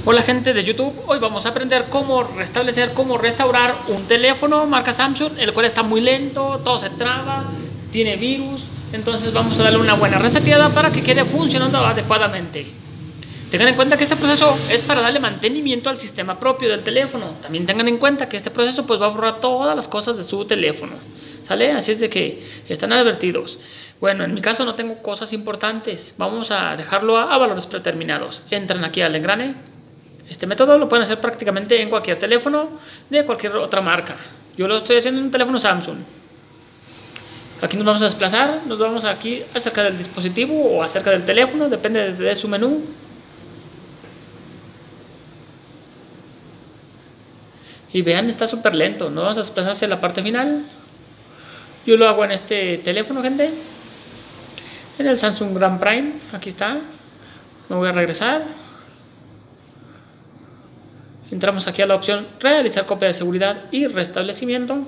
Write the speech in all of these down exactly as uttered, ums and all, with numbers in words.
Hola gente de YouTube, hoy vamos a aprender cómo restablecer, cómo restaurar un teléfono marca Samsung, el cual está muy lento, todo se traba, tiene virus. Entonces vamos a darle una buena reseteada para que quede funcionando adecuadamente. Tengan en cuenta que este proceso es para darle mantenimiento al sistema propio del teléfono. También tengan en cuenta que este proceso pues va a borrar todas las cosas de su teléfono, ¿sale? Así es de que están advertidos. Bueno, en mi caso no tengo cosas importantes, vamos a dejarlo a, a valores predeterminados. Entran aquí al engrane. Este método lo pueden hacer prácticamente en cualquier teléfono de cualquier otra marca. Yo lo estoy haciendo en un teléfono Samsung. Aquí nos vamos a desplazar, nos vamos aquí acerca del dispositivo o acerca del teléfono, depende de su menú. Y vean, está súper lento. Nos vamos a desplazar hacia la parte final. Yo lo hago en este teléfono, gente. En el Samsung Grand Prime, aquí está. Me voy a regresar. Entramos aquí a la opción realizar copia de seguridad y restablecimiento.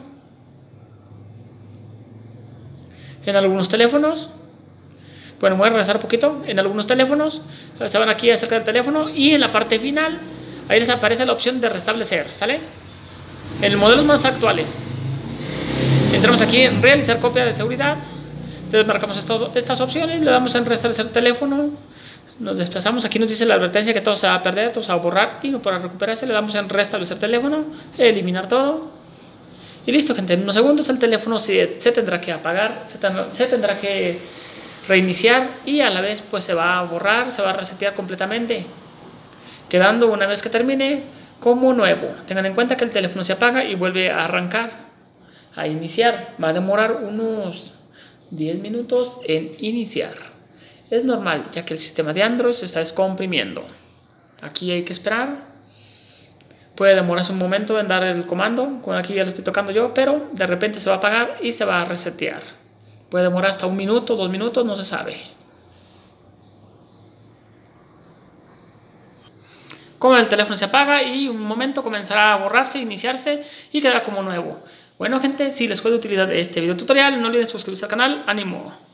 En algunos teléfonos, bueno, voy a regresar un poquito. En algunos teléfonos se van aquí acerca del teléfono y en la parte final ahí les aparece la opción de restablecer, ¿sale? En los modelos más actuales entramos aquí en realizar copia de seguridad, entonces marcamos esto, estas opciones, le damos en restablecer teléfono. Nos desplazamos, aquí nos dice la advertencia que todo se va a perder, todo se va a borrar y para recuperarse le damos en restablecer teléfono, eliminar todo y listo, gente. En unos segundos el teléfono se, se tendrá que apagar, se tendrá, se tendrá que reiniciar y a la vez pues se va a borrar, se va a resetear completamente, quedando una vez que termine como nuevo. Tengan en cuenta que el teléfono se apaga y vuelve a arrancar, a iniciar, va a demorar unos diez minutos en iniciar. Es normal, ya que el sistema de Android se está descomprimiendo. Aquí hay que esperar. Puede demorarse un momento en dar el comando. Aquí ya lo estoy tocando yo, pero de repente se va a apagar y se va a resetear. Puede demorar hasta un minuto, dos minutos, no se sabe. Como el teléfono se apaga y un momento comenzará a borrarse, iniciarse y quedará como nuevo. Bueno gente, si les fue de utilidad este video tutorial, no olviden suscribirse al canal. ¡Ánimo!